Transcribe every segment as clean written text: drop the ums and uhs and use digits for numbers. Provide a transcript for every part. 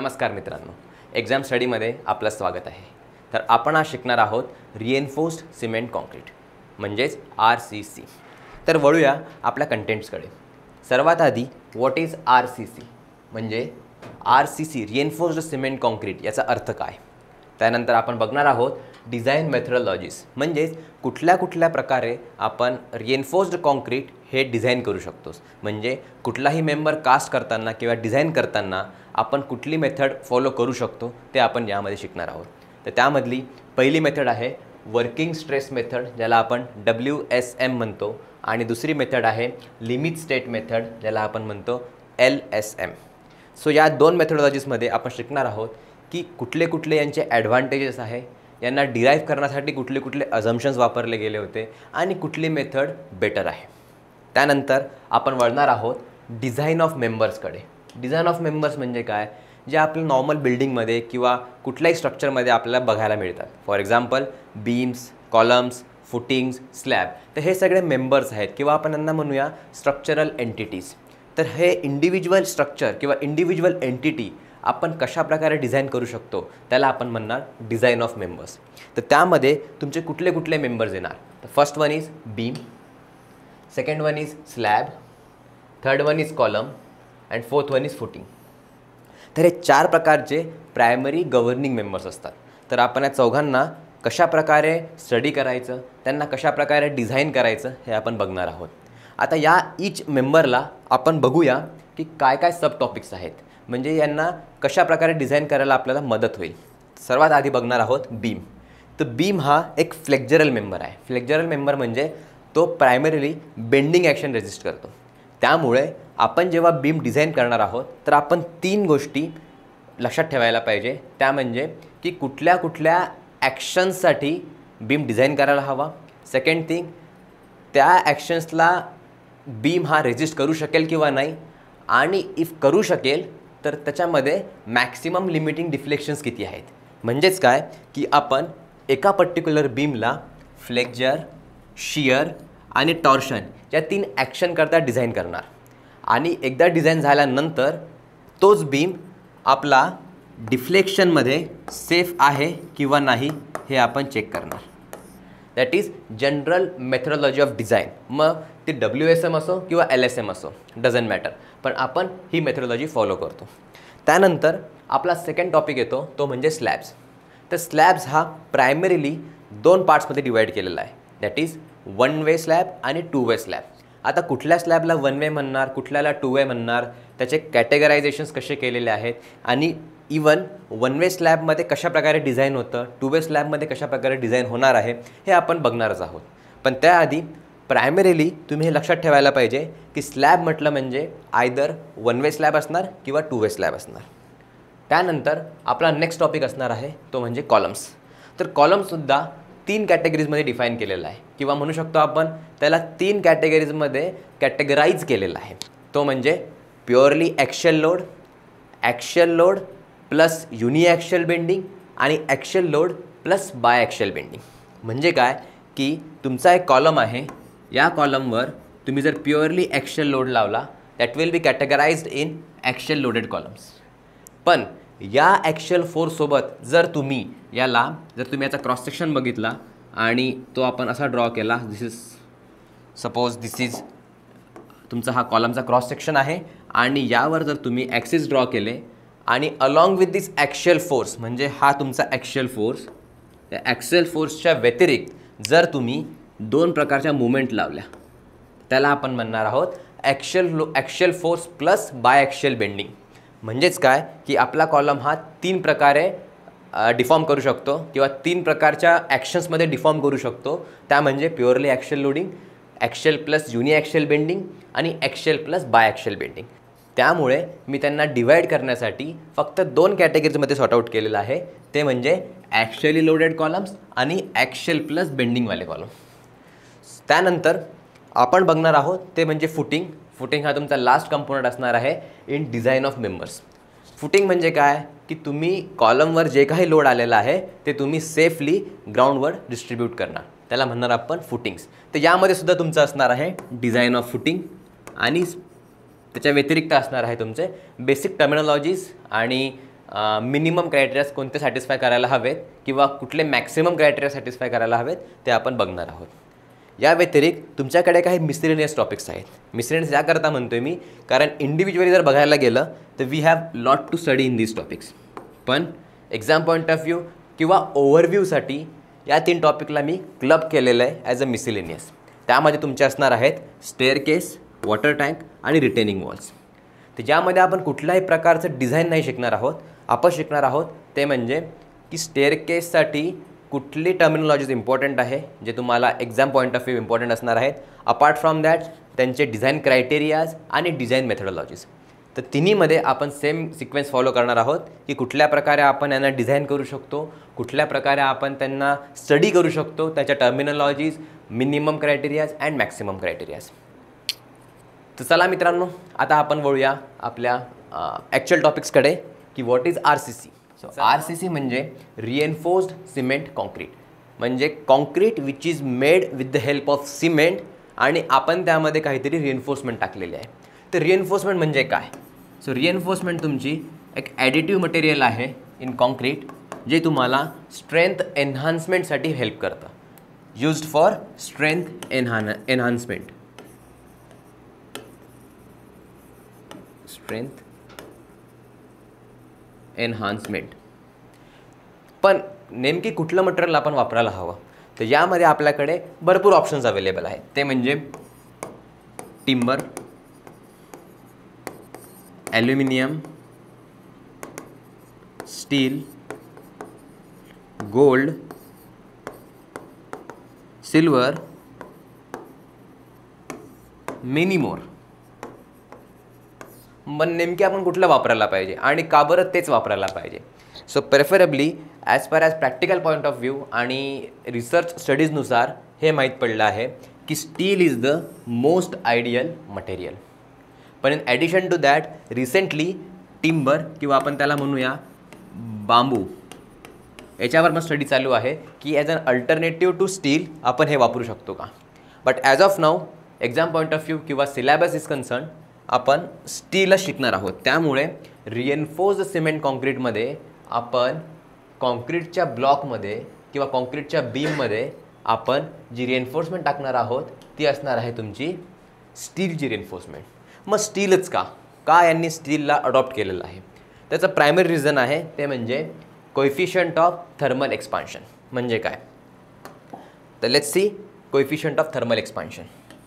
नमस्कार मित्रांनो, एक्झाम स्टडीमध्ये आपलं स्वागत आहे. तर आपण आज शिकणार आहोत रिएन्फोर्स्ड सिमेंट कॉन्क्रीट म्हणजेच RCC. तर वळूया आपल्या कंटेंट्सकडे. सर्वात आधी व्हॉट इज RCC म्हणजे RCC रिएन्फोर्स्ड सिमेंट कॉन्क्रीट याचा अर्थ काय. त्यानंतर आपण बघणार आहोत डिझाईन मेथडॉलॉजीज म्हणजेच कुठल्या प्रकारे आपण रिएन्फोर्स्ड कॉन्क्रीट हे डिझाईन करू शकतो. म्हणजे कुठलाही मेंबर कास्ट करताना किंवा डिझाईन करताना आपण कुठली मेथड फॉलो करू शकतो ते आपण यामध्ये शिकणार आहोत. तर त्यामधली पहिली मेथड आहे वर्किंग स्ट्रेस मेथड, ज्याला आपण WSM म्हणतो, आणि दुसरी मेथड आहे लिमिट स्टेट मेथड, ज्याला आपण म्हणतो LSM. सो या दोन मेथडॉलॉजीजमध्ये आपण शिकणार आहोत की कुठले यांचे ॲडव्हान्टेजेस आहे, यांना डिराईव्ह करण्यासाठी कुठले अझम्पशन्स वापरले गेले होते आणि कुठली मेथड बेटर आहे. त्यानंतर आपण वळणार आहोत डिझाईन ऑफ मेंबर्सकडे. डिझाईन ऑफ मेंबर्स म्हणजे काय, जे आपल्या नॉर्मल बिल्डिंगमध्ये किंवा कुठल्याही स्ट्रक्चरमध्ये आपल्याला बघायला मिळतात. For example beams, columns, footings, slab. तर हे सगळे मेंबर्स आहेत किंवा आपण यांना म्हणूया स्ट्रक्चरल एंटिटीज. तर हे इंडिव्हिज्युअल स्ट्रक्चर किंवा इंडिव्हिज्युअल एंटिटी आपण कशाप्रकारे डिझाईन करू शकतो त्याला आपण म्हणणार डिझाईन ऑफ मेंबर्स. तर त्यामध्ये तुमचे कुठले मेंबर्स येणार. तर first one is beam, second one is slab, third one is column and fourth one is footing. तर हे 4 प्रकारचे प्रायमरी गव्हर्निंग मेंबर्स असतात. तर आपण या चौघांना कशाप्रकारे स्टडी करायचं, त्यांना कशाप्रकारे डिझाईन करायचं हे आपण बघणार आहोत. आता या ईच मेंबरला आपण बघूया की काय सब टॉपिक्स आहेत, म्हणजे यांना कशाप्रकारे डिझाईन करायला आपल्याला मदत होईल. सर्वात आधी बघणार आहोत बीम. तर बीम हा एक फ्लेक्झरल मेंबर आहे. फ्लेक्झरल मेंबर म्हणजे तो प्रायमरीली बेंडिंग ॲक्शन रेजिस्ट करतो. त्यामुळे आपण जेव्हा बीम डिझाईन करणार आहोत तर आपण 3 गोष्टी लक्षात ठेवायला पाहिजे. त्या म्हणजे की कुठल्या ॲक्शन्ससाठी बीम डिझाईन करायला हवा. सेकंड थिंग, त्या ॲक्शन्सला बीम हा रेजिस्ट करू शकेल किंवा नाही, आणि इफ करू शकेल तर त्याच्यामध्ये मॅक्सिमम लिमिटिंग डिफ्लेक्शन्स किती आहेत. म्हणजेच काय की आपण एका पर्टिक्युलर बीमला फ्लेक्चर, शियर आणि टॉर्शन या 3 ॲक्शन करता डिझाईन करणार, आणि एकदा डिझाईन झाल्यानंतर तोच बीम आपला डिफ्लेक्शनमध्ये सेफ आहे किंवा नाही हे आपण चेक करणार. That is general methodology of design. मग ते WSM असो किंवा LSM असो, डझंट मॅटर, पण आपण ही मेथडॉलॉजी फॉलो करतो. त्यानंतर आपला सेकंड टॉपिक येतो तो म्हणजे स्लॅब्स. तर स्लॅब्स हा प्रायमरीली 2 पार्ट्समध्ये डिवाईड केलेला आहे. दॅट इज 1 वे स्लॅब आणि 2 वे स्लॅब. आता कुठल्या स्लॅबला 1 वे म्हणणार, कुठल्याला 2 वे म्हणणार, त्याचे कॅटेगरायझेशन्स कसे केलेले आहेत, आणि इवन 1 वे स्लॅबमध्ये कशाप्रकारे डिझाईन होतं, 2 वे स्लॅबमध्ये कशाप्रकारे डिझाईन होणार आहे हे आपण बघणारच आहोत. पण त्याआधी प्रायमरीली तुम्ही हे लक्षात ठेवायला पाहिजे की स्लॅब म्हटलं म्हणजे आयदर 1 वे स्लॅब असणार किंवा 2 वे स्लॅब असणार. त्यानंतर आपला नेक्स्ट टॉपिक असणार आहे तो म्हणजे कॉलम्स. तर कॉलमसुद्धा 3 कॅटेगरीजमध्ये डिफाईन केलेला आहे, किंवा म्हणू शकतो आपण त्याला 3 कॅटेगरीजमध्ये कॅटेगराईज केलेला आहे. तो म्हणजे purely axial load plus uniaxial bending आणि axial load plus biaxial bending. म्हणजे काय की तुमचा एक कॉलम आहे, या कॉलमवर तुम्ही जर प्युअरली ॲक्शियल लोड लावला that will be categorised in axial loaded columns. पण या ॲक्शियल फोर्ससोबत जर तुम्ही याचा क्रॉस सेक्शन बघितला आणि तो आपण असा ड्रॉ केला, दिस इज तुमचा हा कॉलमचा क्रॉस सेक्शन आहे, आणि यावर जर तुम्ही ॲक्सिस ड्रॉ केले आणि along with this axial force, म्हणजे हा तुमचा ॲक्शियल फोर्स, त्या ॲक्शियल फोर्सच्या व्यतिरिक्त जर तुम्ही 2 प्रकारच्या मुवमेंट लावल्या त्याला आपण म्हणणार आहोत axial force plus biaxial bending. म्हणजेच काय की आपला कॉलम हा 3 प्रकारे डिफॉर्म करू शकतो किंवा 3 प्रकारच्या ॲक्शन्समध्ये डिफॉर्म करू शकतो. त्या म्हणजे purely axial loading, axial plus uniaxial bending आणि ॲक्शियल प्लस बायॲक्शियल बेंडिंग. त्यामुळे मी त्यांना डिवाईड करण्यासाठी फक्त 2 कॅटेगरीजमध्ये सॉर्ट आउट केलेलं आहे. ते म्हणजे ॲक्शियली लोडेड कॉलम्स आणि ॲक्शियल प्लस बेंडिंगवाले कॉलम. त्यानंतर आपण बघणार आहोत ते म्हणजे फुटिंग. फुटिंग हा तुमचा लास्ट कंपोनंट असणार आहे in design of members. Footing म्हणजे काय की तुम्ही कॉलमवर जे काही लोड आलेला आहे ते तुम्ही सेफली ग्राउंडवर डिस्ट्रीब्यूट करणार, त्याला म्हणणार आपण फुटिंग्स. तर यामध्ये सुद्धा तुमचं असणार आहे डिझाईन ऑफ फुटिंग, आणि त्याच्या व्यतिरिक्त असणार आहे तुमचे बेसिक टर्मिनॉलॉजीज आणि मिनिमम क्रायटेरियाज कोणते सॅटिस्फाय करायला हवेत किंवा कुठले मॅक्सिमम क्रायटेरिया सॅटिस्फाय करायला हवेत ते आपण बघणार आहोत. या व्यतिरिक्त तुमच्याकडे काही मिसलेनियस टॉपिक्स आहेत. मिसलेनियस याकरता म्हणतोय मी कारण इंडिव्हिज्युअली जर बघायला गेलं तर we have lot to study in these topics. पण एक्झाम पॉईंट ऑफ व्ह्यू किंवा ओव्हरव्ह्यूसाठी या 3 टॉपिकला मी क्लब केलेलं आहे ॲज अ मिसलेनियस. त्यामध्ये तुमचे असणार आहेत स्टेअरकेस, वॉटर टँक आणि रिटेनिंग वॉल्स. तर ज्यामध्ये आपण कुठल्याही प्रकारचं डिझाईन नाही शिकणार आहोत. आपण शिकणार आहोत ते म्हणजे की स्टेअरकेससाठी कुठली टर्मिनॉलॉजीज इम्पॉर्टंट आहे जे तुम्हाला exam point of view important असणार आहेत. अपार्ट फ्रॉम दॅट त्यांचे डिझाईन क्रायटेरियाज आणि डिझाईन मेथडॉलॉजीज. तर तिन्हीमध्ये आपण सेम सिक्वेन्स फॉलो करणार आहोत की कुठल्या प्रकारे आपण यांना डिझाईन करू शकतो, कुठल्या प्रकारे आपण त्यांना स्टडी करू शकतो, त्याच्या terminologies, minimum criterias and maximum criterias. तर चला मित्रांनो, आता आपण वळूया आपल्या ॲक्च्युअल टॉपिक्सकडे की what is RCC. So RCC म्हणजे रिएन्फोर्स्ड सिमेंट कॉन्क्रीट, म्हणजे concrete which is made with the help of cement आणि आपण त्यामध्ये काहीतरी रिएन्फोर्समेंट टाकलेली आहे. तर रिएन्फोर्समेंट म्हणजे काय? सो रिएन्फोर्समेंट तुमची एक ॲडिटिव्ह मटेरियल आहे इन कॉन्क्रीट जे तुम्हाला स्ट्रेंथ एन्हान्समेंटसाठी हेल्प करतं. Used for strength enhancement. Strength enhancement. पण नेमकी कुठलं मटेरियल आपण वापरायला हवं? तर यामध्ये आपल्याकडे भरपूर ऑप्शन्स अवेलेबल आहेत. ते म्हणजे timber, aluminium, steel, gold, silver, many more. पण नेमके आपण कुठलं वापरायला पाहिजे आणि का बरं तेच वापरायला पाहिजे? So preferably as per as practical point of view आणि रिसर्च स्टडीजनुसार हे माहीत पडलं आहे की steel is the most ideal material. पण in addition to that recently timber किंवा आपण त्याला म्हणूया बांबू याच्यावर पण स्टडी चालू आहे की as an alternative to steel आपण हे वापरू शकतो का. But as of now exam point of view किंवा सिलेबस इज कन्सर्न आपण स्टीलच शिकणार आहोत. त्यामुळे रिएन्फोर्स्ड सिमेंट कॉन्क्रीटमध्ये आपण कॉन्क्रीटच्या ब्लॉकमध्ये किंवा कॉन्क्रीटच्या बीममध्ये आपण जी रिएन्फोर्समेंट टाकणार आहोत ती असणार आहे तुमची स्टीलची रिएन्फोर्समेंट. मग स्टीलच का? का यांनी स्टीलला अडॉप्ट केलेलं आहे? त्याचं प्रायमरी रिझन आहे ते म्हणजे कोएफिशियंट ऑफ थर्मल एक्सपान्शन. म्हणजे काय? तर let's see coefficient of thermal expansion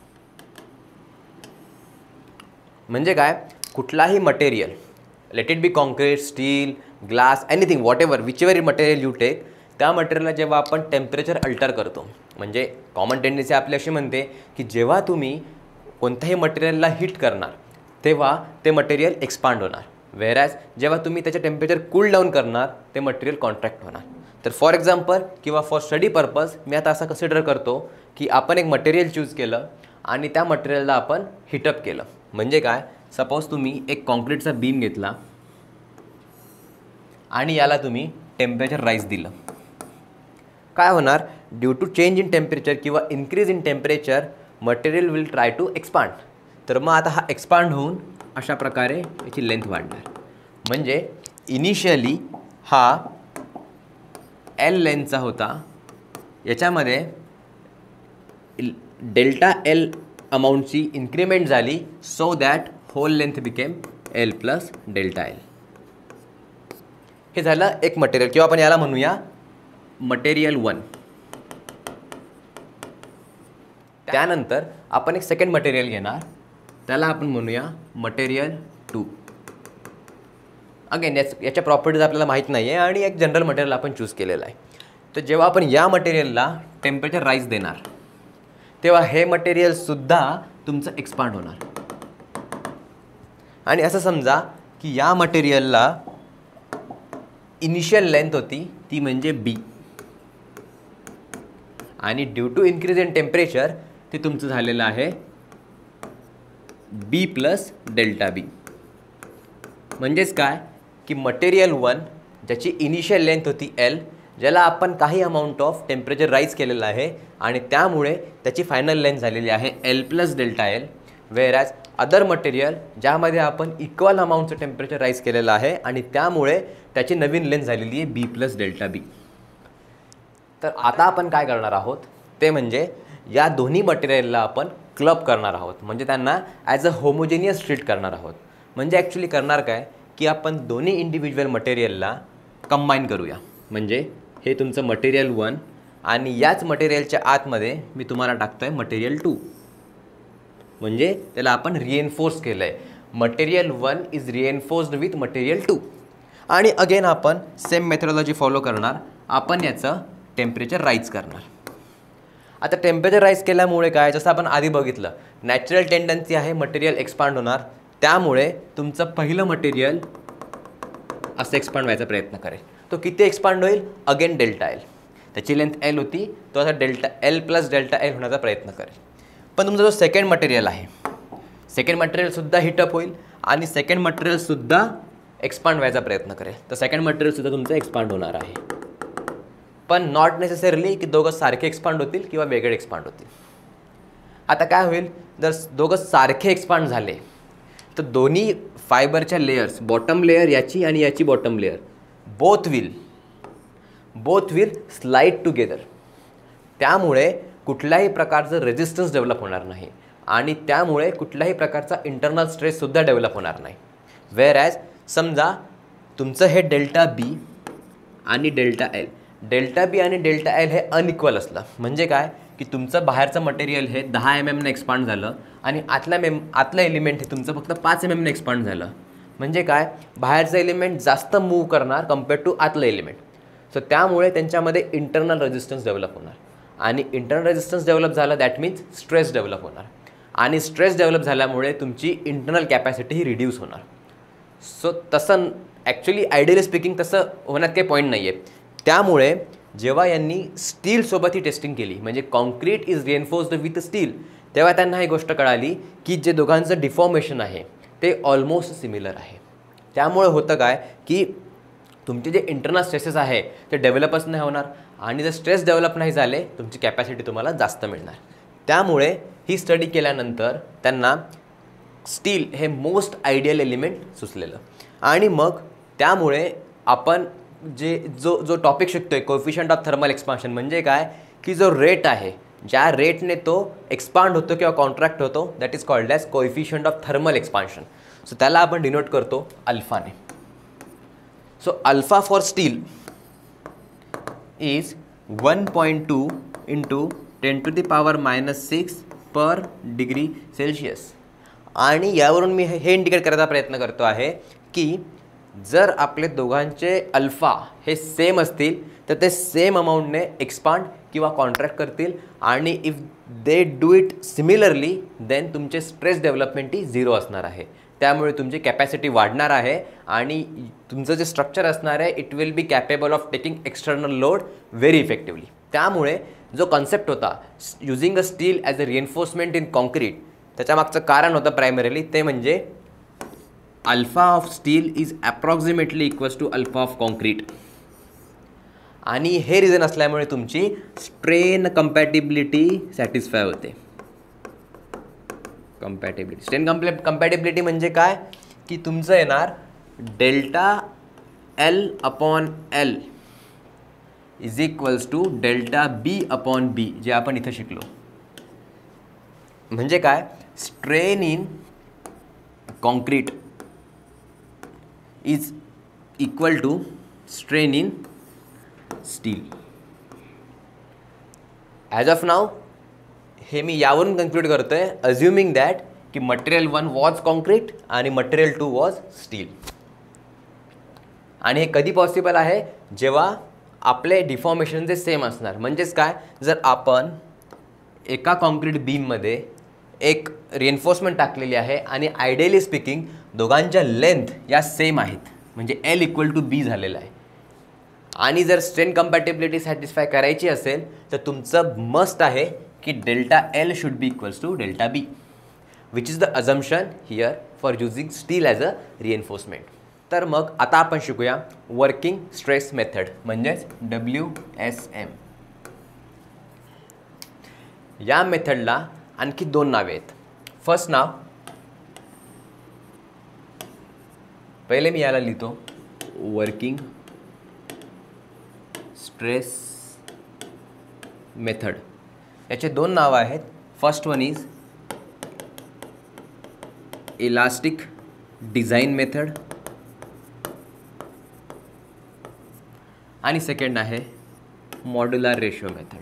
म्हणजे काय? कुठलाही material, let it be concrete, steel, glass, anything, whatever, whichever material you take, त्या मटेरियलला जेव्हा आपण टेम्परेचर अल्टर करतो, म्हणजे कॉमन टेंडन्सी आपली अशी म्हणते की जेव्हा तुम्ही कोणत्याही मटेरियलला हीट करणार तेव्हा ते मटेरियल एक्सपांड होणार, व्हेरॅज जेव्हा तुम्ही त्याचे टेम्परेचर कूल डाऊन करणार ते मटेरियल कॉन्ट्रॅक्ट होणार. तर फॉर एक्झाम्पल किंवा फॉर स्टडी पर्पज मी आता असं कन्सिडर करतो की आपण एक मटेरियल चूज केलं आणि त्या मटेरियलला आपण हीटअप केलं. म्हणजे काय? सपोज तुम्ही एक कॉन्क्रीटचा बीम घेतला आणि याला तुम्ही टेम्परेचर राईज दिलं. काय होणार? Due to change in temperature किंवा increase in temperature material will try to expand. तर मग आता हा एक्सपांड होऊन अशा प्रकारे याची लेंथ वाढणार. म्हणजे इनिशियली हा एल लेंथचा होता, याच्यामध्ये डेल्टा एल अमाऊंटची इन्क्रीमेंट झाली so that whole length became L plus delta L. हे झालं एक मटेरियल किंवा आपण याला म्हणूया मटेरियल 1. त्यानंतर आपण एक सेकंड मटेरियल घेणार, त्याला आपण म्हणूया मटेरियल 2. अगेन याच्या प्रॉपर्टीज आपल्याला माहीत नाही आहे आणि एक जनरल मटेरियल आपण चूज केलेलं आहे. तर जेव्हा आपण या मटेरियलला टेम्परेचर राईज देणार तेव्हा हे मटेरियलसुद्धा तुमचं एक्सपांड होणार. आणि असं समजा की या मटेरियलला इनिशियल लेंथ होती ती म्हणजे बी आणि due to increase in temperature ते तुमचं झालेलं आहे बी प्लस डेल्टा बी. म्हणजेच काय की मटेरियल 1 ज्याची इनिशियल लेंथ होती एल, ज्याला आपण काही अमाऊंट ऑफ टेम्परेचर राईज केलेलं आहे आणि त्यामुळे त्याची फायनल लेंथ झालेली आहे L plus delta L, whereas other material ज्यामध्ये आपण इक्वल अमाऊंटचं टेम्परेचर राईज केलेलं आहे आणि त्यामुळे त्याची नवीन लेंथ झालेली आहे B+ΔB. तर आता आपण काय करणार आहोत ते म्हणजे या दोन्ही मटेरियलला आपण क्लब करणार आहोत, म्हणजे त्यांना ॲज अ होमोजेनियस ट्रीट करणार आहोत. म्हणजे ॲक्च्युली करणार काय की आपण दोन्ही इंडिव्हिज्युअल मटेरियलला कंबाईन करूया. म्हणजे हे तुमचं मटेरियल 1 आणि याच मटेरियलच्या आतमध्ये मी तुम्हाला टाकतो आहे मटेरियल 2. म्हणजे त्याला आपण रिएन्फोर्स केलं आहे. Material 1 is reinforced with material 2. आणि अगेन आपण सेम मेथडॉलॉजी फॉलो करणार. आपण याचं टेम्परेचर राईज करणार. आता टेम्परेचर राईज केल्यामुळे काय, जसं आपण आधी बघितलं, नॅचरल टेंडन्सी आहे मटेरियल एक्सपांड होणार. त्यामुळे तुमचं पहिलं मटेरियल असं एक्सपांड व्हायचा प्रयत्न करेल. तो किती एक्सपांड होईल, अगेन डेल्टा एल. त्याची लेंथ एल होती, तो आता L+Δl होण्याचा प्रयत्न करेल. पण तुमचा जो सेकंड मटेरियल आहे, सेकंड मटेरियलसुद्धा हिटअप होईल आणि सेकंड मटेरियलसुद्धा एक्सपांड व्हायचा प्रयत्न करेल. तर सेकंड मटेरियलसुद्धा तुमचं एक्सपांड होणार आहे. पण नॉट नेसेसरली की दोघं सारखे एक्सपांड होतील किंवा वेगळे एक्सपांड होतील. आता काय होईल, जर दोघं सारखे एक्सपांड झाले तर दोन्ही फायबरच्या लेयर्स, बॉटम लेयर याची आणि याची bottom layer, both will slide together. त्यामुळे कुठल्याही प्रकारचं रेजिस्टन्स डेव्हलप होणार नाही आणि त्यामुळे कुठल्याही प्रकारचा इंटरनल स्ट्रेससुद्धा डेव्हलप होणार नाही. वेअर ॲज समजा तुमचं हे ΔB आणि Δl, ΔB आणि Δl हे अनइक्वल असलं म्हणजे काय की तुमचं बाहेरचं मटेरियल हे 10 mm ने एक्सपांड झालं आणि आतलं एलिमेंट हे तुमचं फक्त 5 mm ने एक्सपांड झालं. म्हणजे काय, बाहेरचं एलिमेंट जास्त मूव्ह करणार कम्पेअर्ड टू आतलं एलिमेंट. सो त्यामुळे त्यांच्यामध्ये इंटरनल रेजिस्टन्स डेव्हलप होणार आणि इंटरनल रेजिस्टन्स डेव्हलप झालं दॅट मीन्स स्ट्रेस डेव्हलप होणार आणि स्ट्रेस डेव्हलप झाल्यामुळे तुमची इंटरनल कॅपॅसिटी ही रिड्यूस होणार. सो तसं ॲक्च्युली आयडियली स्पीकिंग तसं होण्यात काही पॉईंट नाही आहे. त्यामुळे जेव्हा यांनी स्टीलसोबत ही टेस्टिंग केली, म्हणजे concrete is reinforced with steel, तेव्हा त्यांना ही गोष्ट कळाली की जे दोघांचं डिफॉर्मेशन आहे ते ऑलमोस्ट सिमिलर आहे. त्यामुळे होतं काय की तुमचे जे इंटरनल स्ट्रेसेस आहे ते डेव्हलपच नाही होणार आणि जर स्ट्रेस डेव्हलप नाही झाले तुमची कॅपॅसिटी तुम्हाला जास्त मिळणार. त्यामुळे ही स्टडी केल्यानंतर त्यांना स्टील हे मोस्ट आयडियल एलिमेंट सुचलेलं. आणि मग त्यामुळे आपण जो टॉपिक शिकतोय कोएफिशियंट ऑफ थर्मल एक्सपान्शन, म्हणजे काय की जो रेट आहे, ज्या रेटने तो एक्सपांड होतो किंवा कॉन्ट्रॅक्ट होतो, that is called as coefficient of thermal expansion. So त्याला आपण डिनोट करतो अल्फाने. So alpha for steel is 1.2 × 10⁻⁻6 per degree Celsius. आणि यावरून मी हे इंडिकेट करायचा प्रयत्न करतो आहे की जर आपले दोघांचे अल्फा हे सेम असतील तर ते सेम अमाऊंटने एक्सपांड किंवा कॉन्ट्रॅक्ट करतील आणि if they do it similarly then तुमचे स्ट्रेस डेव्हलपमेंट ही 0 असणार आहे. त्यामुळे तुमची कॅपॅसिटी वाढणार आहे आणि तुमचं जे स्ट्रक्चर असणार आहे it will be capable of taking external load very effectively. त्यामुळे जो कॉन्सेप्ट होता using a steel as a reinforcement in concrete, त्याच्या मागचं कारण होतं प्रायमरीली ते म्हणजे alpha of steel is approximately equals to alpha of concrete. आणि हे रिझन असल्यामुळे तुमची स्ट्रेन कंपॅटिबिलिटी सॅटिस्फाय होते. स्ट्रेन कंपॅटिबिलिटी म्हणजे काय की तुमचं येणार Δl/L is equals to Δb/b, जे आपण इथं शिकलो. म्हणजे काय, strain in concrete is equal to strain in steel. As of now हे मी यावरून कन्क्लूड करतो आहे अज्युमिंग दॅट की मटेरियल 1 वॉज कॉन्क्रीट आणि मटेरियल 2 वॉज स्टील. आणि हे कधी पॉसिबल आहे, जेव्हा आपले डिफॉर्मेशन जे सेम असणार. म्हणजेच काय, जर आपण एका कॉन्क्रीट बीममध्ये एक रिएन्फोर्समेंट टाकलेली आहे आणि आयडियली स्पीकिंग दोघांच्या लेंथ या सेम आहेत, म्हणजे L=B झालेलं आहे. आणि जर स्ट्रेन कंपॅटिबिलिटी सॅटिस्फाय करायची असेल तर तुमचं मस्ट आहे की Δl should be equals to Δb, which is the assumption here for using steel as a reinforcement. तर मग आता आपण शिकूया वर्किंग स्ट्रेस मेथड, म्हणजेच WSM. या मेथडला आणखी 2 नावे आहेत. फर्स्ट नाव, पहिले मी याला लिहितो वर्किंग स्ट्रेस मेथड. याचे दोन नावं आहेत. First one is elastic design method आणि सेकंड आहे मॉड्युलर रेशो मेथड.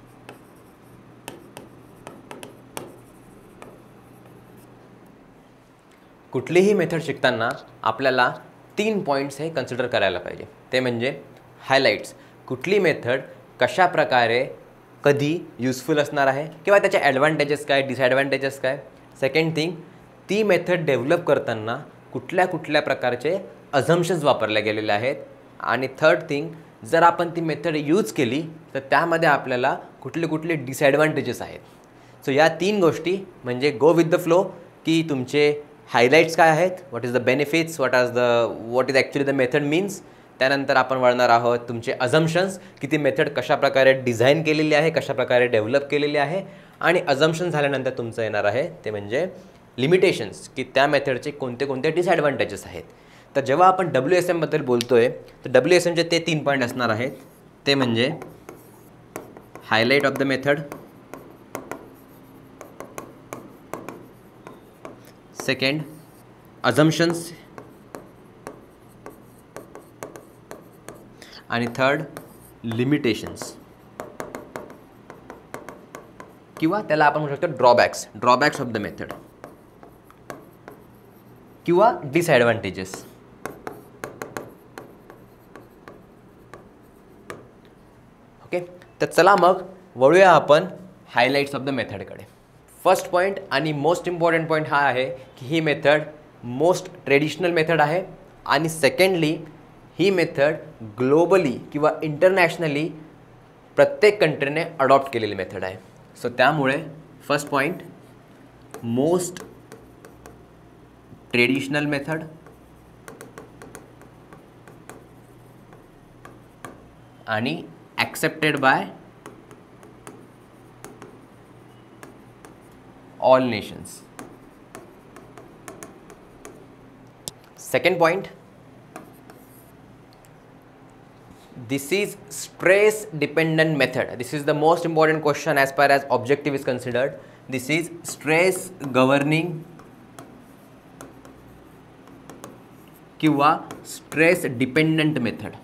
कुठलीही मेथड शिकताना आपल्याला 3 पॉईंट्स हे कन्सिडर करायला पाहिजे. ते म्हणजे हायलाइट्स, कुठली मेथड कशा प्रकारे कधी युजफुल असणार आहे किंवा त्याचे ॲडव्हान्टेजेस काय, डिसॲडव्हान्टेजेस काय. सेकंड थिंग, ती मेथड डेव्हलप करताना कुठल्या कुठल्या प्रकारचे अझम्पशन्स वापरले गेलेले आहेत. आणि थर्ड थिंग, जर आपण ती मेथड यूज केली तर त्यामध्ये आपल्याला कुठले कुठले डिसॲडव्हान्टेजेस आहेत. सो या 3 गोष्टी म्हणजे गो विथ द फ्लो, की तुमचे हायलाइट्स काय आहेत, what is the benefits, what is actually the method means. त्यानंतर आपण वळणार आहोत तुमचे अझम्पशन्स, की ती मेथड कशाप्रकारे डिझाईन केलेली आहे, कशाप्रकारे डेव्हलप केलेली आहे. आणि अझम्पशन झाल्यानंतर तुमचं येणार आहे ते म्हणजे लिमिटेशन्स, की त्या मेथडचे कोणते कोणते डिसॲडव्हान्टेजेस आहेत. तर जेव्हा आपण WSM बद्दल बोलतोय तर WSMचे ते 3 पॉईंट असणार आहेत. ते म्हणजे highlight of the method, second assumptions आणि थर्ड लिमिटेशन्स, किंवा त्याला आपण म्हणू शकतो ड्रॉबॅक्स ऑफ द मेथड किंवा डिसॲडव्हान्टेजेस. ओके, तर चला मग वळूया आपण हायलाइट्स ऑफ द मेथडकडे. फर्स्ट पॉईंट आणि मोस्ट इम्पॉर्टंट पॉईंट हा आहे की ही मेथड मोस्ट ट्रेडिशनल मेथड आहे. आणि सेकंडली, ही मेथड ग्लोबली किंवा इंटरनॅशनली प्रत्येक कंट्रीने अडॉप्ट केलेली मेथड आहे. सो त्यामुळे first point, most traditional method आणि accepted by all nations. Second point, this is stress dependent method. This is the most important question as far as objective is considered. This is stress governing किंवा stress dependent method.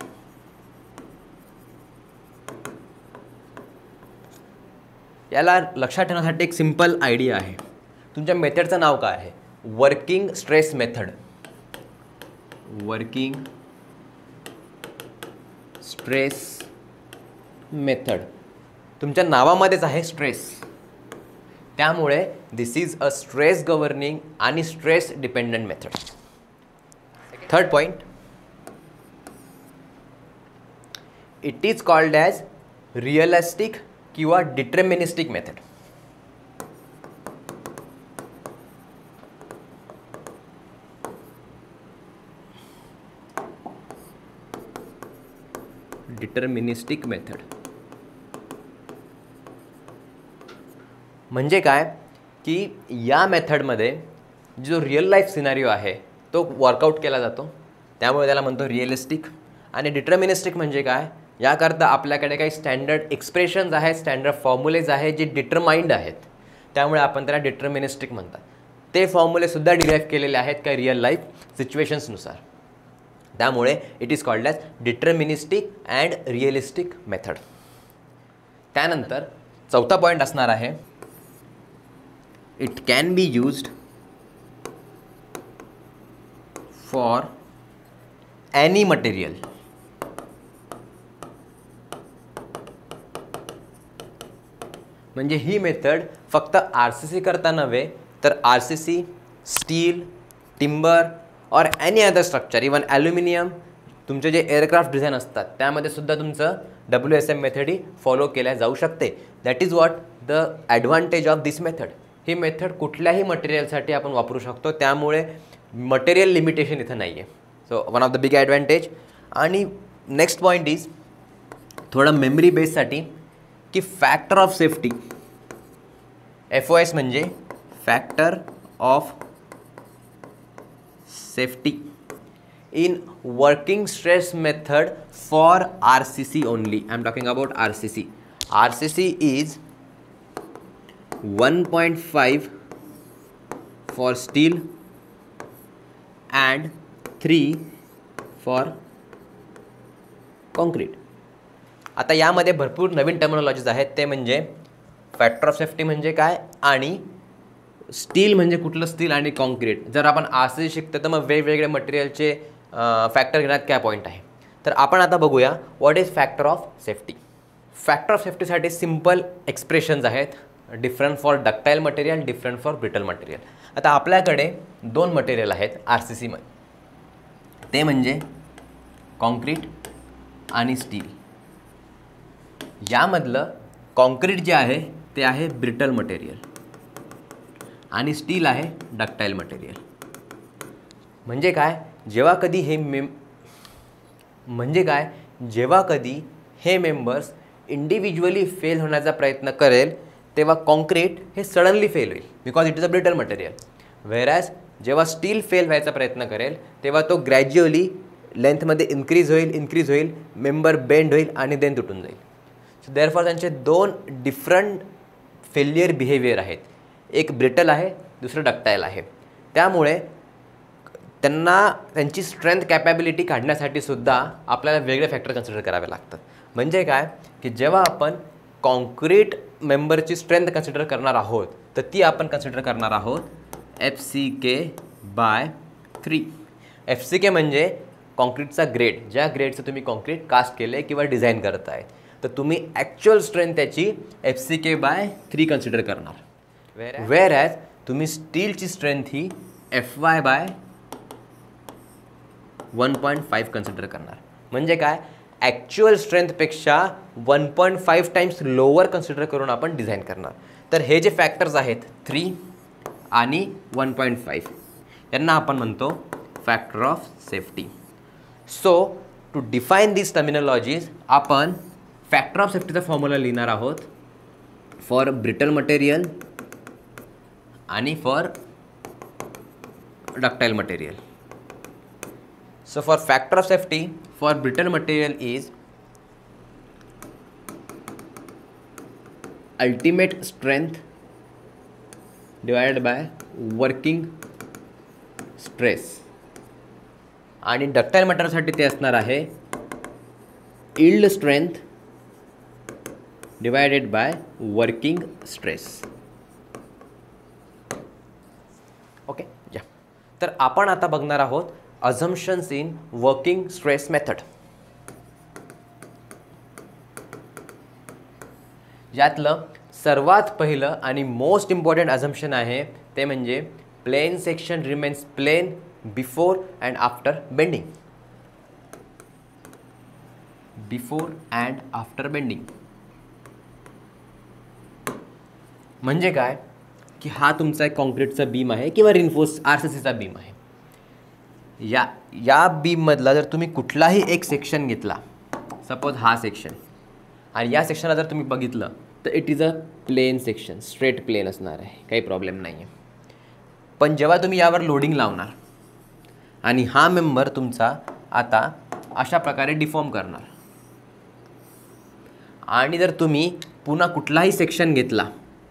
याला लक्षात ठेवण्यासाठी एक simple idea आहे. तुमच्या मेथडचं नाव काय आहे? Working stress method. Working stress method तुमच्या नावामध्येच आहे स्ट्रेस, त्यामुळे this is a stress governing आणि stress dependent method. Third point, it is called as realistic किंवा डिटर्मिनिस्टिक मेथड. डिटर्मिनिस्टिक मेथड म्हणजे काय की या मेथडमध्ये जो रिअल लाईफ सिनारिओ आहे तो वर्कआउट केला जातो, त्यामुळे त्याला म्हणतो रिअलिस्टिक. आणि डिटर्मिनिस्टिक म्हणजे काय, याकरता आपल्याकडे काही स्टँडर्ड एक्सप्रेशन्स आहेत, स्टँडर्ड फॉर्म्युलेज आहेत जे डिटरमाइंड आहेत, त्यामुळे आपण त्याला डिटर्मिनिस्टिक म्हणतात. ते फॉर्म्युलेसुद्धा डिराईव्ह केलेले आहेत काही रिअल लाईफ सिच्युएशन्सनुसार, त्यामुळे it is called as deterministic and realistic method. त्यानंतर चौथा पॉईंट असणार आहे, it can be used for any material. म्हणजे ही मेथड फक्त RCC करता नव्हे तर RCC, स्टील, टिंबर और any other structure, even aluminium, तुमचे जे एअरक्राफ्ट डिझाईन असतात त्यामध्ये सुद्धा तुमचं WSM मेथड ही फॉलो केल्या जाऊ शकते. That is what the advantage of this method. ही मेथड कुठल्याही मटेरियलसाठी आपण वापरू शकतो, त्यामुळे मटेरियल लिमिटेशन इथं नाही आहे. So one of the big advantage. आणि नेक्स्ट पॉईंट इज थोडं मेमरी बेससाठी की फॅक्टर ऑफ सेफ्टी, FOS म्हणजे factor of safety in working stress method for RCC only. I am talking about RCC. RCC is 1.5 for steel and 3 for concrete. आता यामध्ये भरपूर नवीन टर्मिनॉलॉजीज आहेत, ते म्हणजे फॅक्टर ऑफ सेफ्टी म्हणजे काय आणि स्टील म्हणजे कुठलं स्टील आणि कॉन्क्रीट. जर आपण RCC शिकतो तर मग वेगवेगळे मटेरियलचे फॅक्टर घेण्यात काय पॉईंट आहे. तर आपण आता बघूया what is factor of safety. Factor of सेफ्टीसाठी सिम्पल एक्सप्रेशन्स आहेत, different for ductile material, different for brittle material. आता आपल्याकडे 2 मटेरियल आहेत RCCमध्ये, ते म्हणजे कॉन्क्रीट आणि स्टील. यामधलं कॉन्क्रीट जे आहे ते आहे ब्रिटल मटेरियल आणि स्टील आहे डक्टाईल मटेरियल. म्हणजे काय, जेव्हा कधी हे मेंबर्स इंडिव्हिज्युअली फेल होण्याचा प्रयत्न करेल तेव्हा कॉन्क्रीट हे सडनली फेल होईल because it is a brittle material. Whereas जेव्हा स्टील फेल व्हायचा प्रयत्न करेल तेव्हा तो ग्रॅज्युअली लेंथमध्ये इन्क्रीज होईल, मेंबर बेंड होईल आणि देन तुटून जाईल. सो देअरफॉर त्यांचे 2 डिफरंट फेल्युअर बिहेवियर आहेत, एक ब्रिटल आहे, दुसरं डक्टाईल आहे. त्यामुळे त्यांची स्ट्रेंथ कॅपॅबिलिटी काढण्यासाठी सुद्धा आपल्याला वेगळे फॅक्टर कन्सिडर करावे लागतात. म्हणजे काय की जेव्हा आपण कॉन्क्रीट मेंबरची स्ट्रेंथ कन्सिडर करणार आहोत तर ती आपण कन्सिडर करणार आहोत FCK/3. FCK म्हणजे कॉन्क्रीटचा ग्रेड, ज्या ग्रेडचं तुम्ही कॉन्क्रीट कास्ट केले किंवा डिझाईन करताय, तर तुम्ही ॲक्च्युअल स्ट्रेंथ त्याची FCK/3 कन्सिडर करणार. वेअरॅज तुम्ही स्टीलची स्ट्रेंथ ही FY/1.5 कन्सिडर करणार. म्हणजे काय, ॲक्च्युअल स्ट्रेंथपेक्षा 1.5 टाइम्स लोअर कन्सिडर करून आपण डिझाईन करणार. तर हे जे फॅक्टर्स आहेत 3 आणि 1.5 यांना आपण म्हणतो factor of safety. So to define this terminologies आपण फॅक्टर ऑफ सेफ्टीचा फॉर्म्युला लिहिणार आहोत फॉर ब्रिटल मटेरियल आणि for ductile material. So for factor of safety for brittle material is ultimate strength divided by working stress आणि ductile material साठी ते असणार आहे yield strength divided by working stress. Okay या, तर आपण आता बघणार आहोत assumptions in working stress method. यातलं सर्वात पहिलं आणि मोस्ट इम्पॉर्टंट assumption आहे ते म्हणजे plane section remains plane before and after bending. Before and after bending म्हणजे काय की हा तुमचा एक कॉन्क्रीटचा बीम आहे किंवा रिन्फोर्स RCCचा बीम आहे. या बीममधला जर तुम्ही कुठलाही एक सेक्शन घेतला, सपोज हा सेक्शन, आणि या सेक्शनला जर तुम्ही बघितलं तर it is a plane section, straight plane असणार आहे, काही प्रॉब्लेम नाही आहे. पण जेव्हा तुम्ही यावर लोडिंग लावणार आणि हा मेंबर तुमचा आता अशा प्रकारे डिफॉर्म करणार आणि जर तुम्ही पुन्हा कुठलाही सेक्शन घेतला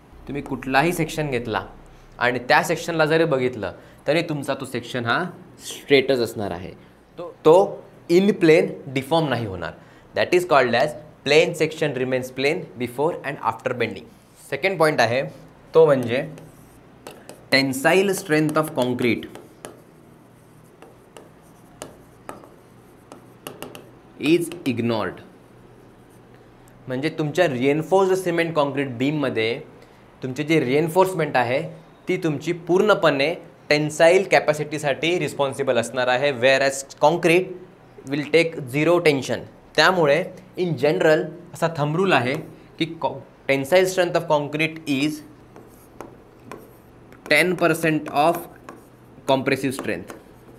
आणि त्या सेक्शनला जरी बघितलं तरी तुमचा तो सेक्शन हा स्ट्रेटच असणार आहे, तो इन प्लेन डिफॉर्म नाही होणार. That is called as plane section remains plane before and after bending. Second point आहे तो म्हणजे tensile strength of concrete is ignored. म्हणजे तुमच्या रिएन्फोर्स्ड सिमेंट कॉन्क्रीट बीममध्ये तुमची जी रिएन्फोर्समेंट आहे ती तुमची पूर्णपणे टेन्साईल कॅपॅसिटीसाठी रिस्पॉन्सिबल असणार आहे, where as concrete will take 0 tension. त्यामुळे इन जनरल असा थंब रूल आहे की tensile strength of concrete is 10% of compressive strength.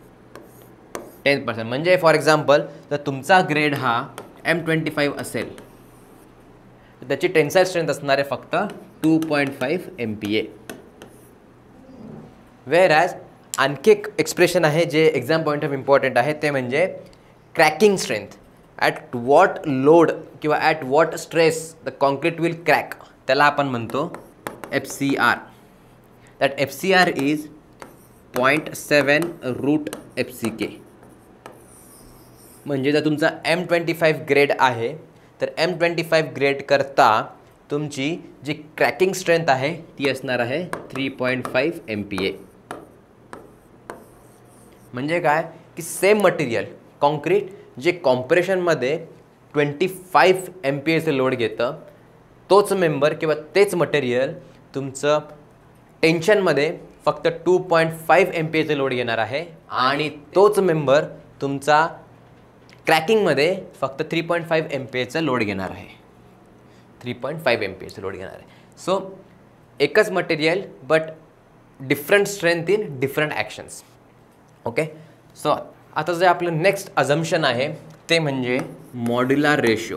10% म्हणजे फॉर एक्झाम्पल जर तुमचा ग्रेड हा M25 असेल तर त्याची टेन्साईल स्ट्रेंथ असणार आहे फक्त 2.5 MPa. Whereas आणखी एक एक्सप्रेशन आहे जे एक्झाम पॉईंट ऑफ इम्पॉर्टंट आहे, ते म्हणजे cracking strength. At what load किंवा at what stress the concrete will crack, त्याला आपण म्हणतो FCR. That FCR is 0.7 root FCK. म्हणजे जर तुमचा M25 ग्रेड आहे तर M25 ग्रेड करता तुमची जी क्रॅकिंग स्ट्रेंथ आहे ती असणार आहे 3.5 MPa. म्हणजे काय की सेम मटेरियल कॉन्क्रीट जे कॉम्प्रेशनमध्ये 25 MPaचं लोड घेतं, तोच मेंबर किंवा तेच मटेरियल तुमचं टेन्शनमध्ये फक्त 2.5 MPaचं लोड घेणार आहे आणि तोच मेंबर तुमचा क्रॅकिंगमध्ये फक्त 3.5 MPaचं लोड घेणार आहे. 3.5 MPaचं लोड घेणार आहे. सो एकच material but different strength in different actions. Okay. So आता जे आपलं नेक्स्ट अझम्पशन आहे ते म्हणजे modular ratio.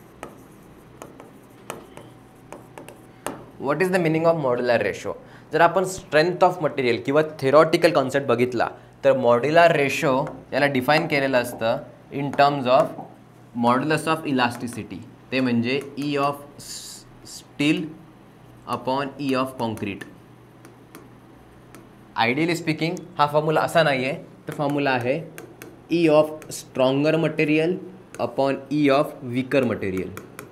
What is the meaning of modular ratio? जर आपण स्ट्रेंथ ऑफ मटेरियल किंवा थेरॉटिकल कॉन्सेप्ट बघितला तर मॉड्युलर रेशो याला डिफाईन केलेलं असतं in terms of modulus of elasticity. ते म्हणजे E of steel upon E of concrete. Ideally speaking हा फॉर्म्युला असा नाही आहे, तर फॉर्म्युला आहे E of stronger material upon E of weaker material.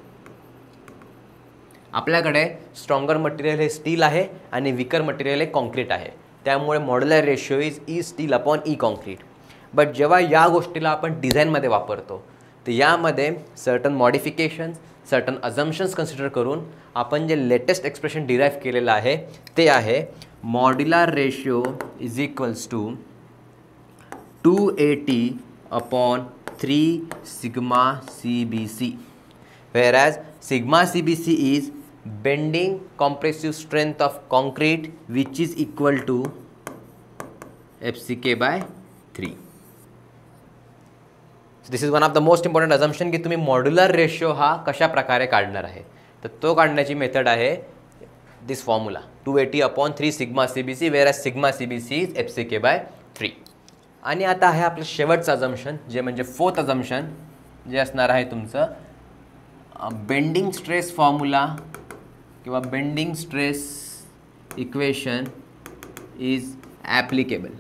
आपल्याकडे स्ट्रॉंगर मटेरियल हे स्टील आहे आणि वीकर मटेरियल हे कॉन्क्रीट आहे, त्यामुळे modular ratio is E steel upon E concrete. But जेव्हा या गोष्टीला आपण डिझाईनमध्ये वापरतो तर यामध्ये certain modifications, certain assumptions consider करून आपण जे लेटेस्ट एक्सप्रेशन डिराईव्ह केलेलं आहे ते आहे modular ratio is equals to 280 upon 3 sigma CBC, whereas sigma CBC is bending compressive strength of concrete which is equal to FCK by 3. So this is one of the most important assumption की तुम्ही modular ratio हा कशा प्रकारे काढणार आहे. तर तो काढण्याची मेथड आहे this formula 280 upon 3 sigma CBC, whereas sigma CBC is FCK by 3. आणि आता आहे आपलं शेवटचं अझम्पशन जे म्हणजे फोर्थ अझम्पशन, जे असणार आहे तुमचं बेंडिंग स्ट्रेस फॉर्म्युला किंवा bending stress equation is applicable.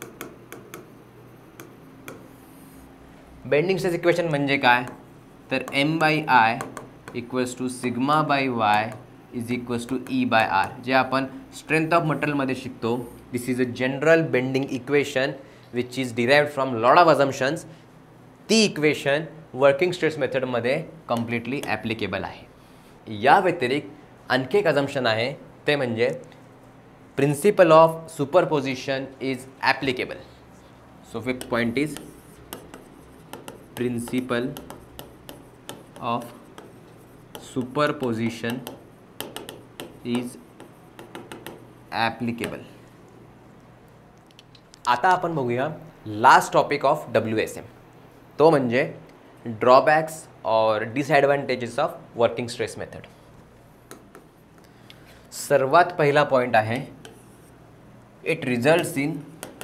Bending stress equation म्हणजे काय, तर M/I equals to sigma by Y is equals to E by R, जे आपण स्ट्रेंथ ऑफ मटेरियलमध्ये शिकतो. This is a general bending equation which is derived from lot of assumptions. ती equation working stress मेथडमध्ये completely applicable आहे. या व्यतिरिक्त आणखी एक अझम्पशन आहे ते म्हणजे principle of superposition is applicable. So fifth point is principle of superposition is applicable. आता आपण बघूया लास्ट टॉपिक ऑफ WSM, तो म्हणजे ड्रॉबॅक्स और disadvantages of working stress method. सर्वात पहिला पॉइंट आहे it results in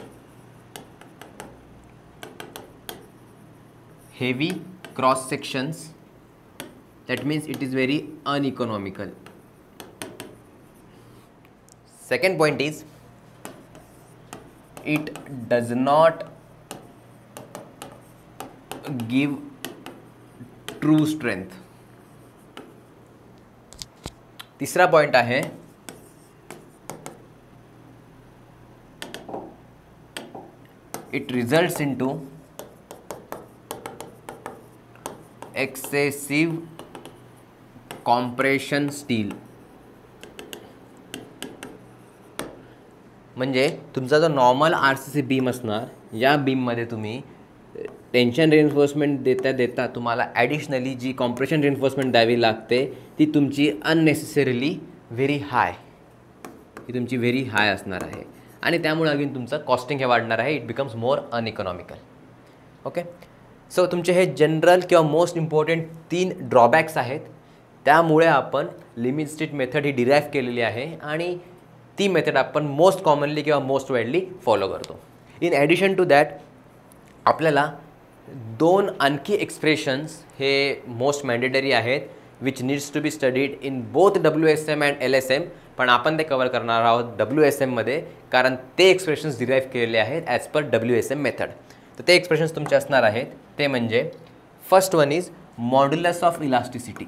heavy cross sections, that means it is very uneconomical. Second point is it does not give true strength. तीसरा point आहे it results into excessive compression steel. म्हणजे तुमचा जो normal RCC beam असणार, या बीममध्ये तुम्ही tension reinforcement देता तुम्हाला ॲडिशनली जी कॉम्प्रेशन रिइन्फोर्समेंट द्यावी लागते ती तुमची अननेसेसरीली व्हेरी हाय असणार आहे आणि त्यामुळे अगेन तुमचं कॉस्टिंग हे वाढणार आहे. It becomes more uneconomical. Okay. So तुमचे हे जनरल किंवा मोस्ट इम्पॉर्टंट 3 ड्रॉबॅक्स आहेत. त्यामुळे आपण लिमिट स्टेट मेथड ही डिराईव्ह केलेली आहे आणि ती मेथड आपण मोस्ट कॉमनली किंवा मोस्ट वाईडली फॉलो करतो. इन ॲडिशन टू दॅट आपल्याला दोन आणखी एक्सप्रेशन्स हे मोस्ट मॅन्डेटरी आहेत which needs to be studied in both WSM and LSM, पण आपण ते कवर करणार आहोत WSMमध्ये, कारण ते एक्सप्रेशन्स डिराईव्ह केलेले आहेत ॲज पर WSM मेथड. तर ते एक्सप्रेशन्स तुमचे असणार आहेत ते म्हणजे first one is modulus of elasticity.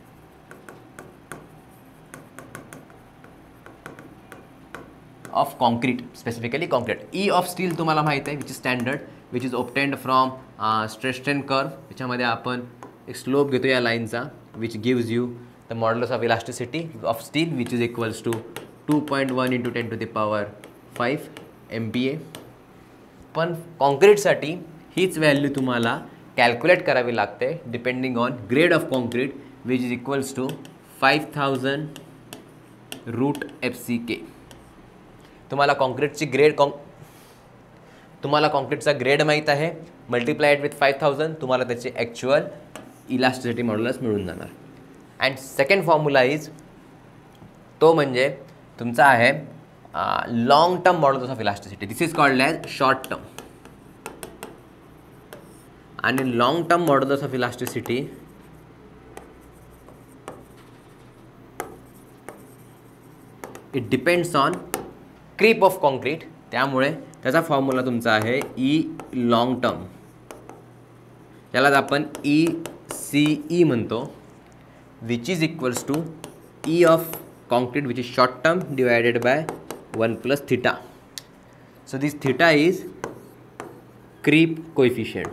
Of concrete, specifically concrete. E of steel तुम्हाला माहीत आहे, which is standard, which is obtained from stress strain curve. त्याच्यामध्ये आपण एक स्लोप घेतो या लाईनचा which gives you the modulus of elasticity of steel which is equals to 2.1 × 10⁵ MPa. पण कॉन्क्रीटसाठी हीच व्हॅल्यू तुम्हाला कॅल्क्युलेट करावी लागते depending on grade of concrete which is equals to 5000 √FCK. तुम्हाला कॉन्क्रीटचा ग्रेड माहीत आहे, मल्टिप्लाइड विथ 5000 तुम्हाला त्याचे ॲक्च्युअल इलास्टिसिटी मॉड्युलस मिळून जाणार. अँड सेकंड फॉर्म्युला इज तो म्हणजे तुमचा आहे long term modulus of elasticity. This is called as short term. आणि long term modulus of elasticity it depends on creep of concrete. त्यामुळे त्याचा फॉर्म्युला तुमचा आहे ई लॉंग टर्म, ज्यालाच आपण ECE म्हणतो, which is equals to E of concrete which is short term divided by 1 + θ. So this θ is creep coefficient.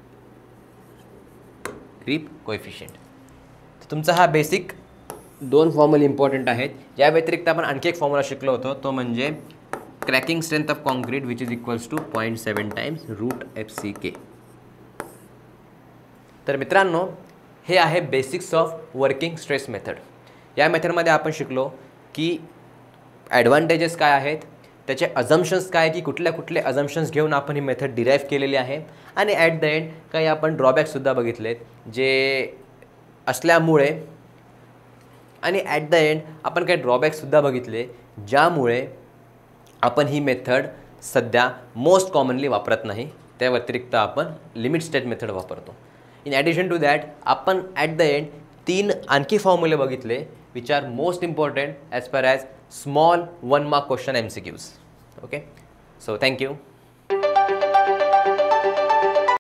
तुमचा हा basic दोन फॉर्म्युले important आहेत. या व्यतिरिक्त आपण आणखी एक फॉर्म्युला शिकलो होतो, तो म्हणजे cracking strength of concrete which is equals to 0.7 times √FCK. तर मित्रांनो, हे आहे basics of working stress method. या मेथडमध्ये आपण शिकलो की ॲडव्हान्टेजेस काय आहेत, त्याचे अझम्पशन्स काय, की कुठले अझम्पशन्स घेऊन आपण ही मेथड डिराईव्ह केलेली आहे, आणि ॲट द एंड काही आपण ड्रॉबॅकसुद्धा बघितलेत जे असल्यामुळे, आणि ॲट द एंड आपण काही ड्रॉबॅकसुद्धा बघितले ज्यामुळे आपण ही मेथड सध्या मोस्ट कॉमनली वापरत नाही. त्या व्यतिरिक्त आपण लिमिट स्टेट मेथड वापरतो. इन ॲडिशन टू दॅट आपण ॲट द एंड 3 आणखी फॉर्म्युले बघितले which are most important as per as small 1 mark question MCQs. Okay, so thank you.